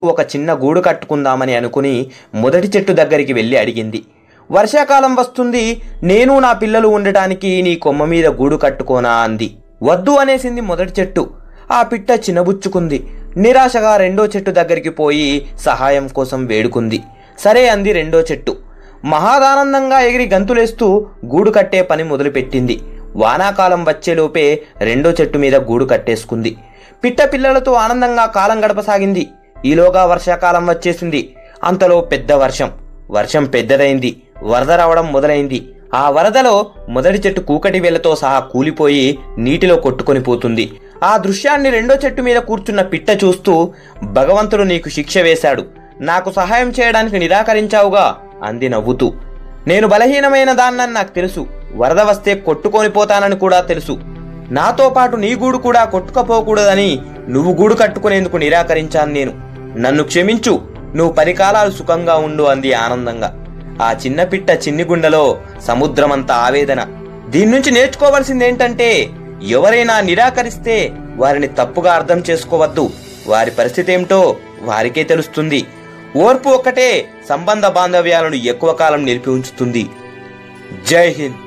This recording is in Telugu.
ఒక చిన్న గూడు కట్టుకుందామని అనుకుని మొదటి చెట్టు దగ్గరికి వెళ్ళి అడిగింది. వర్షాకాలం వస్తుంది, నేను నా పిల్లలు ఉండటానికి నీ కొమ్మ మీద గూడు కట్టుకోనా అంది. వద్దు అనేసింది మొదటి చెట్టు. ఆ పిట్ట చిన్నబుచ్చుకుంది. నిరాశగా రెండో చెట్టు దగ్గరికి పోయి సహాయం కోసం వేడుకుంది. సరే అంది రెండో చెట్టు. మహాదానందంగా ఎగిరి గంతులేస్తూ గూడు కట్టే పని మొదలుపెట్టింది. వానాకాలం వచ్చేలోపే రెండో చెట్టు మీద గూడు కట్టేసుకుంది. పిట్ట పిల్లలతో ఆనందంగా కాలం గడపసాగింది. ఈలోగా వర్షాకాలం వచ్చేసింది. అంతలో పెద్ద వర్షం పెద్దదైంది. వరద రావడం మొదలైంది. ఆ వరదలో మొదటి చెట్టు కూకటి వేళ్లతో సహా కూలిపోయి నీటిలో కొట్టుకొని పోతుంది. ఆ దృశ్యాన్ని రెండో చెట్టు మీద కూర్చున్న పిట్ట చూస్తూ, భగవంతుడు నీకు శిక్ష వేశాడు, నాకు సహాయం చేయడానికి నిరాకరించావుగా అంది నవ్వుతూ. నేను బలహీనమైన దాన్నని నాకు తెలుసు, వరద వస్తే కొట్టుకొని పోతానని కూడా తెలుసు. నాతో పాటు నీ గూడు కూడా కొట్టుకపోకూడదని నువ్వు గూడు కట్టుకునేందుకు నిరాకరించాను నేను. నన్ను క్షమించు, నువ్వు 10 కాలాలు సుఖంగా ఉండు అంది ఆనందంగా. ఆ చిన్న పిట్ట చిన్ని గుండెలో సముద్రమంత ఆవేదన. దీని నుంచి నేర్చుకోవాల్సిందేంటంటే, ఎవరైనా నిరాకరిస్తే వారిని తప్పుగా అర్థం చేసుకోవద్దు. వారి పరిస్థితి ఏమిటో వారికే తెలుస్తుంది. ఓర్పు ఒక్కటే సంబంధ బాంధవ్యాలను ఎక్కువ కాలం నిలిపి ఉంచుతుంది. జై హింద్.